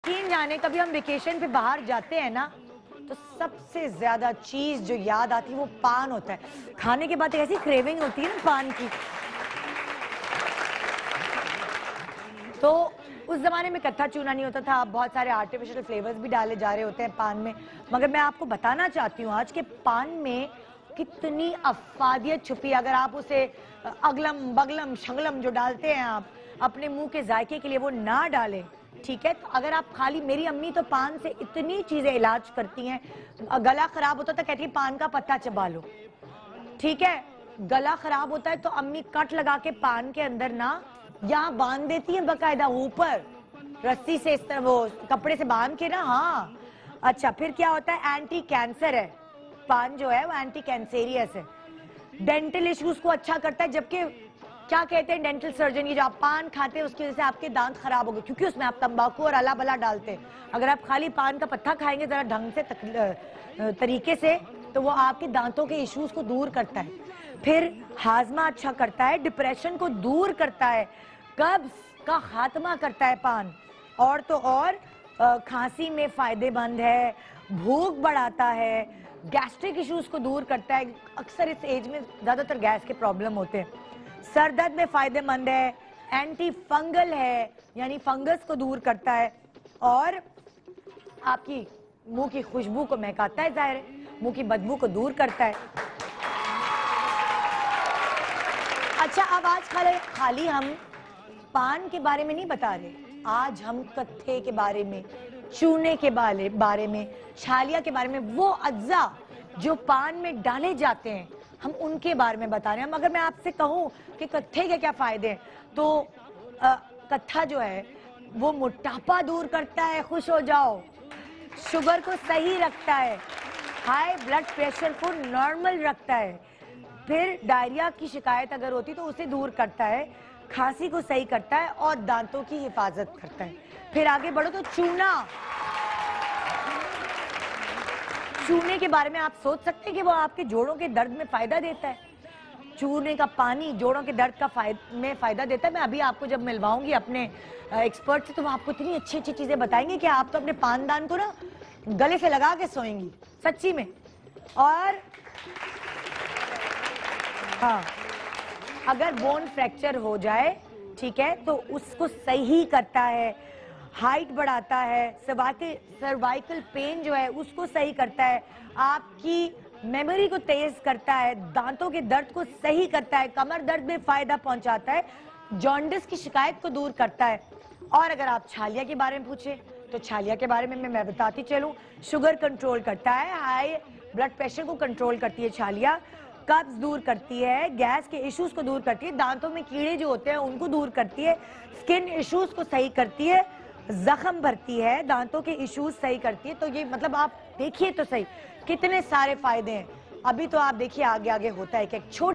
यकीन जाने कभी हम वेकेशन पे बाहर जाते हैं ना, तो सबसे ज्यादा चीज जो याद आती है वो पान होता है। खाने के बाद ऐसी क्रेविंग होती है ना पान की। तो उस जमाने में कत्था चूना नहीं होता था, बहुत सारे आर्टिफिशियल फ्लेवर्स भी डाले जा रहे होते हैं पान में। मगर मैं आपको बताना चाहती हूँ आज के पान में कितनी अफादियत छुपी। अगर आप उसे अगलम बगलम शंगलम जो डालते हैं आप अपने मुंह के जायके के लिए वो ना डालें, ठीक है। तो अगर आप खाली, मेरी अम्मी तो पान से इतनी चीजें इलाज करती हैं। गला खराब होता था, कहती है पान का पत्ता चबा लो, ठीक है। गला खराब होता है तो अम्मी कट लगा के पान के अंदर ना यहाँ बांध देती है, बकायदा ऊपर रस्सी से, इस तरह वो कपड़े से बांध के ना। हाँ अच्छा, फिर क्या होता है, एंटी कैंसर है पान जो है, वो एंटी कैंसेरियस है। डेंटल इश्यूज को अच्छा करता है, जबकि क्या कहते हैं डेंटल सर्जन, ये जो आप पान खाते हैं उसकी वजह से आपके दांत खराब हो गए, क्योंकि उसमें आप तंबाकू और अला बला डालते हैं। अगर आप खाली पान का पत्ता खाएंगे जरा ढंग से तरीके से, तो वो आपके दांतों के इश्यूज को दूर करता है। फिर हाजमा अच्छा करता है, डिप्रेशन को दूर करता है, कब्ज का खात्मा करता है पान। और तो और खांसी में फायदेमंद है, भूख बढ़ाता है, गैस्ट्रिक इश्यूज को दूर करता है। अक्सर इस एज में ज्यादातर गैस के प्रॉब्लम होते हैं। सर दर्द में फायदेमंद है, एंटी फंगल है, यानी फंगस को दूर करता है, और आपकी मुंह की खुशबू को महकाता है, जाहिर है मुंह की बदबू को दूर करता है। अच्छा, अब आज खाली हम पान के बारे में नहीं बता रहे, आज हम कत्थे के बारे में, चूने के बारे में, छालिया के बारे में, वो अज्जा जो पान में डाले जाते हैं, हम उनके बारे में बता रहे हैं। अगर मैं आपसे कहूं कि कत्थे के क्या फायदे हैं, तो कत्था जो है वो मोटापा दूर करता है, खुश हो जाओ, शुगर को सही रखता है, हाई ब्लड प्रेशर को नॉर्मल रखता है, फिर डायरिया की शिकायत अगर होती तो उसे दूर करता है, खांसी को सही करता है और दांतों की हिफाजत करता है। फिर आगे बढ़ो तो चूने के बारे में आप सोच सकते हैं कि वो आपके जोड़ों के दर्द में फायदा देता है। चूने का पानी जोड़ों के दर्द का में फायदा देता है। मैं अभी आपको जब मिलवाऊंगी अपने एक्सपर्ट से, तो वो आपको इतनी अच्छी अच्छी चीजें बताएंगे कि आप तो अपने पानदान को ना गले से लगा के सोएंगी, सच्ची में। और हाँ, अगर बोन फ्रैक्चर हो जाए, ठीक है, तो उसको सही करता है, हाइट बढ़ाता है, सर्वाइकल पेन जो है उसको सही करता है, आपकी मेमोरी को तेज करता है, दांतों के दर्द को सही करता है, कमर दर्द में फायदा पहुंचाता है, जॉन्डिस की शिकायत को दूर करता है। और अगर आप छालिया के बारे में पूछे तो छालिया के बारे में मैं बताती चलूं, शुगर कंट्रोल करता है, हाई ब्लड प्रेशर को कंट्रोल करती है छालिया, कब्ज दूर करती है, गैस के इश्यूज को दूर करती है, दांतों में कीड़े जो होते हैं उनको दूर करती है, स्किन इश्यूज को सही करती है, जख्म भरती है, दांतों के इश्यूज सही करती है। तो ये मतलब आप देखिए तो सही कितने सारे फायदे हैं। अभी तो आप देखिए आगे आगे होता है कि छोटे